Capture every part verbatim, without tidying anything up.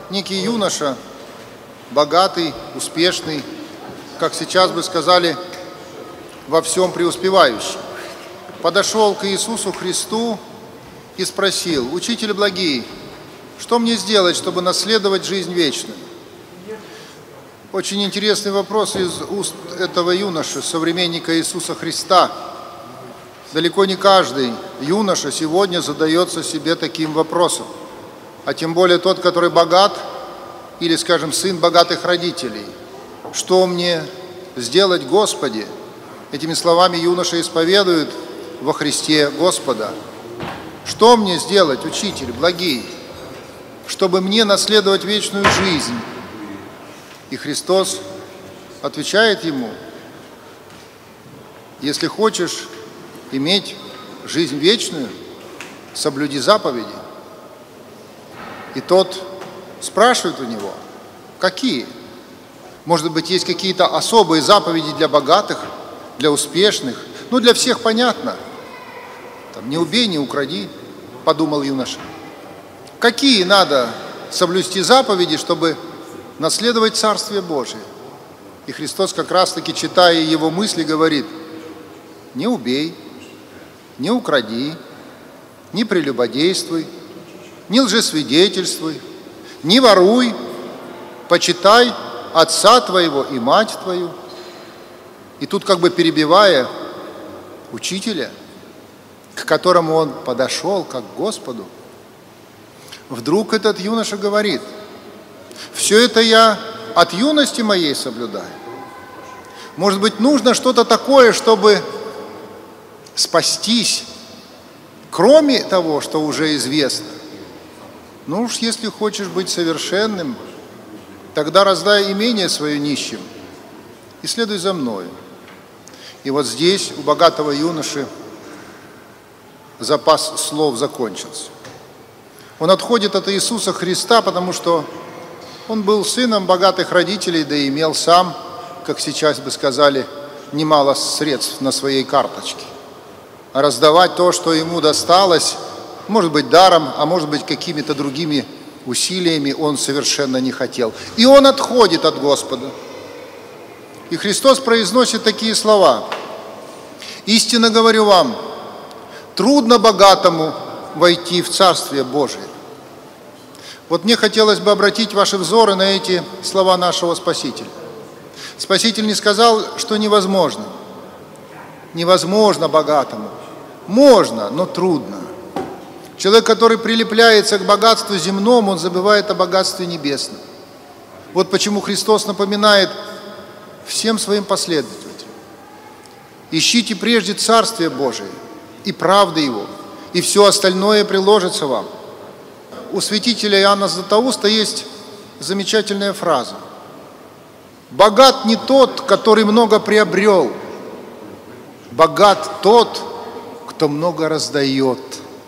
некий юноша, богатый, успешный, как сейчас бы сказали, во всем преуспевающий, подошел к Иисусу Христу и спросил: «Учитель благий, что мне сделать, чтобы наследовать жизнь вечную?» Очень интересный вопрос из уст этого юноши, современника Иисуса Христа. Далеко не каждый юноша сегодня задается себе таким вопросом, а тем более тот, который богат или, скажем, сын богатых родителей. «Что мне сделать, Господи?» Этими словами юноша исповедует во Христе Господа. «Что мне сделать, Учитель благий, чтобы мне наследовать вечную жизнь?» И Христос отвечает ему: «Если хочешь иметь жизнь вечную, соблюди заповеди». И тот спрашивает у него: «Какие? Может быть, есть какие-то особые заповеди для богатых, для успешных? Ну, для всех понятно. Там, не убей, не укради», — подумал юноша. «Какие надо соблюсти заповеди, чтобы наследовать Царствие Божие?» И Христос, как раз-таки, читая его мысли, говорит: «Не убей, не укради, не прелюбодействуй, не лжесвидетельствуй, не воруй, почитай отца твоего и мать твою». И тут, как бы перебивая учителя, к которому он подошел как к Господу, вдруг этот юноша говорит: «Все это я от юности моей соблюдаю. Может быть, нужно что-то такое, чтобы спастись, кроме того, что уже известно? Ну уж если хочешь быть совершенным, тогда раздай имение свое нищим и следуй за мною». И вот здесь у богатого юноши запас слов закончился. Он отходит от Иисуса Христа, потому что он был сыном богатых родителей, да и имел сам, как сейчас бы сказали, немало средств на своей карточке. А раздавать то, что ему досталось, может быть, даром, а может быть, какими-то другими усилиями, он совершенно не хотел. И он отходит от Господа. И Христос произносит такие слова: «Истинно говорю вам, трудно богатому войти в Царствие Божие». Вот мне хотелось бы обратить ваши взоры на эти слова нашего Спасителя. Спаситель не сказал, что невозможно. Невозможно богатому. Можно, но трудно. Человек, который прилепляется к богатству земному, он забывает о богатстве небесном. Вот почему Христос напоминает всем своим последователям: ищите прежде Царствие Божие и правды Его, и все остальное приложится вам. У святителя Иоанна Златоуста есть замечательная фраза: «Богат не тот, который много приобрел, богат тот, кто много раздает».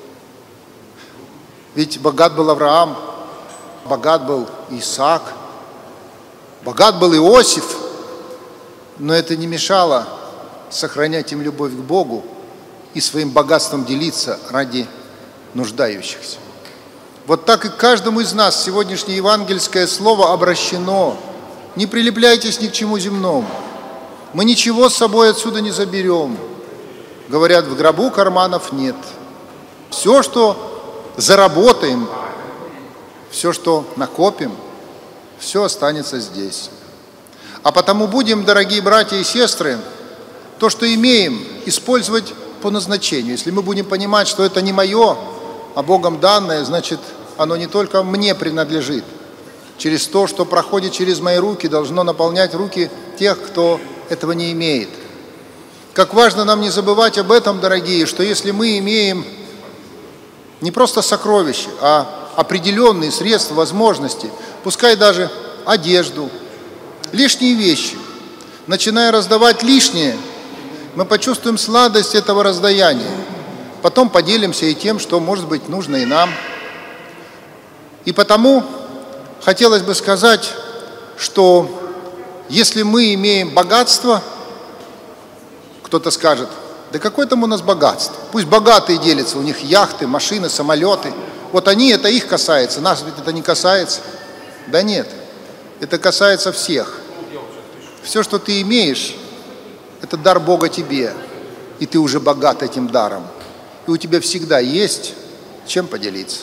Ведь богат был Авраам, богат был Исаак, богат был Иосиф, но это не мешало сохранять им любовь к Богу и своим богатством делиться ради нуждающихся. Вот так и к каждому из нас сегодняшнее евангельское слово обращено: не прилепляйтесь ни к чему земному. Мы ничего с собой отсюда не заберем. Говорят, в гробу карманов нет. Все, что заработаем, все, что накопим, все останется здесь. А потому будем, дорогие братья и сестры, то, что имеем, использовать по назначению. Если мы будем понимать, что это не мое, а Богом данное, значит, оно не только мне принадлежит. Через то, что проходит через мои руки, должно наполнять руки тех, кто этого не имеет. Как важно нам не забывать об этом, дорогие, что если мы имеем не просто сокровища, а определенные средства, возможности, пускай даже одежду, лишние вещи, начиная раздавать лишнее, мы почувствуем сладость этого раздаяния. Потом поделимся и тем, что, может быть, нужно и нам. И потому хотелось бы сказать, что если мы имеем богатство, кто-то скажет: да какое там у нас богатство? Пусть богатые делятся, у них яхты, машины, самолеты. Вот они, это их касается, нас ведь это не касается. Да нет, это касается всех. Все, что ты имеешь, это дар Бога тебе, и ты уже богат этим даром. И у тебя всегда есть чем поделиться.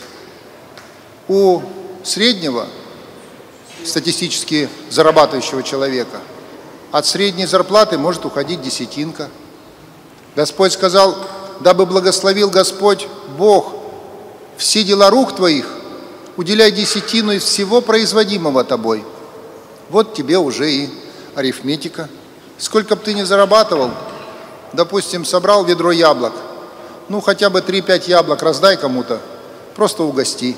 У среднего, статистически зарабатывающего человека, от средней зарплаты может уходить десятинка. Господь сказал: дабы благословил Господь Бог все дела рук твоих, уделяй десятину из всего производимого тобой. Вот тебе уже и арифметика. Сколько бы ты ни зарабатывал, допустим, собрал ведро яблок, ну хотя бы три-пять яблок раздай кому-то, просто угости.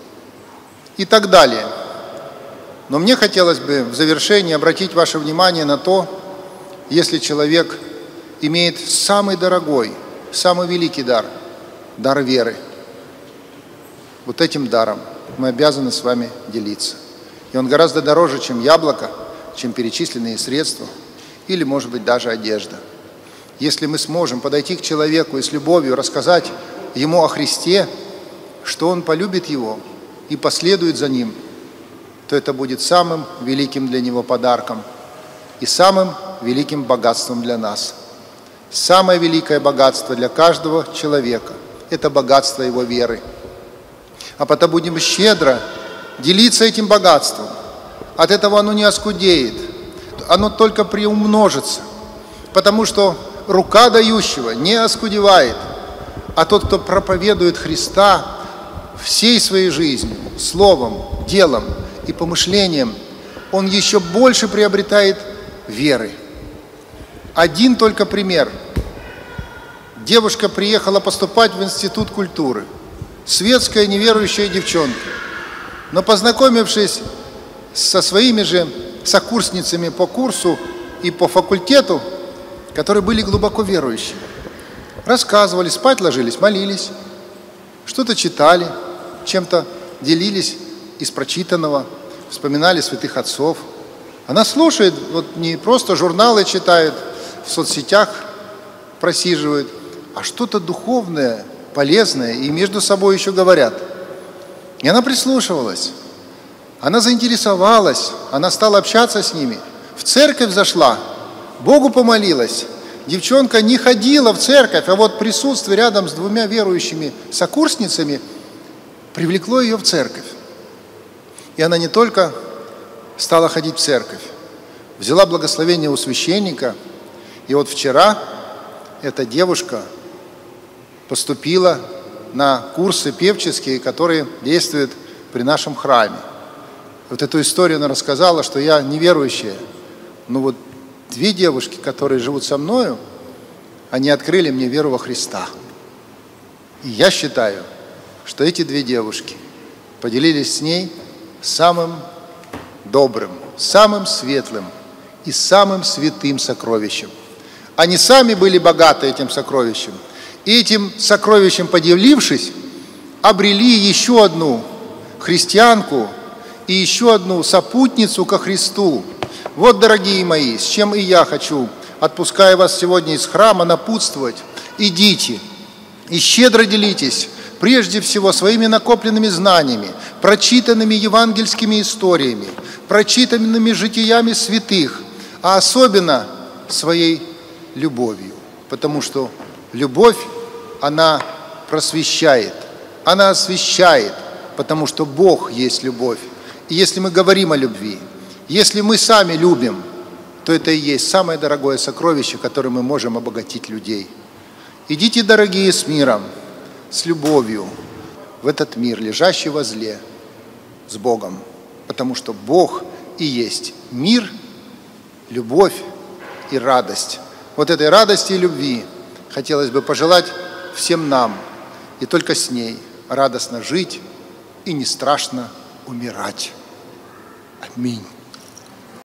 И так далее. Но мне хотелось бы в завершении обратить ваше внимание на то, если человек имеет самый дорогой, самый великий дар, дар веры. Вот этим даром мы обязаны с вами делиться. И он гораздо дороже, чем яблоко, чем перечисленные средства или, может быть, даже одежда. Если мы сможем подойти к человеку и с любовью рассказать ему о Христе, что он полюбит его и последует за ним, то это будет самым великим для него подарком и самым великим богатством для нас. Самое великое богатство для каждого человека – это богатство его веры. А потому будем щедро делиться этим богатством. От этого оно не оскудеет, оно только приумножится, потому что рука дающего не оскудевает, а тот, кто проповедует Христа всей своей жизнью, словом, делом и помышлением, он еще больше приобретает веры. Один только пример. Девушка приехала поступать в институт культуры. Светская неверующая девчонка. Но познакомившись со своими же сокурсницами по курсу и по факультету, которые были глубоко верующими, рассказывали, спать ложились, молились, что-то читали, чем-то делились из прочитанного, вспоминали святых отцов. Она слушает, вот не просто журналы читает, в соцсетях просиживает, а что-то духовное, полезное, и между собой еще говорят. И она прислушивалась, она заинтересовалась, она стала общаться с ними, в церковь зашла, Богу помолилась. Девчонка не ходила в церковь, а вот присутствие рядом с двумя верующими сокурсницами привлекло ее в церковь. И она не только стала ходить в церковь, взяла благословение у священника, и вот вчера эта девушка поступила на курсы певческие, которые действуют при нашем храме. Вот эту историю она рассказала, что я неверующая, но вот две девушки, которые живут со мною, они открыли мне веру во Христа. И я считаю, что эти две девушки поделились с ней самым добрым, самым светлым и самым святым сокровищем. Они сами были богаты этим сокровищем. И этим сокровищем поделившись, обрели еще одну христианку и еще одну сопутницу ко Христу. Вот, дорогие мои, с чем и я хочу, отпуская вас сегодня из храма, напутствовать. Идите и щедро делитесь, прежде всего, своими накопленными знаниями, прочитанными евангельскими историями, прочитанными житиями святых, а особенно своей любовью. Потому что любовь, она просвещает, она освещает, потому что Бог есть любовь. И если мы говорим о любви, если мы сами любим, то это и есть самое дорогое сокровище, которым мы можем обогатить людей. Идите, дорогие, с миром, с любовью в этот мир, лежащий возле, с Богом, потому что Бог и есть мир, любовь и радость. Вот этой радости и любви хотелось бы пожелать всем нам, и только с ней радостно жить и не страшно умирать. Аминь.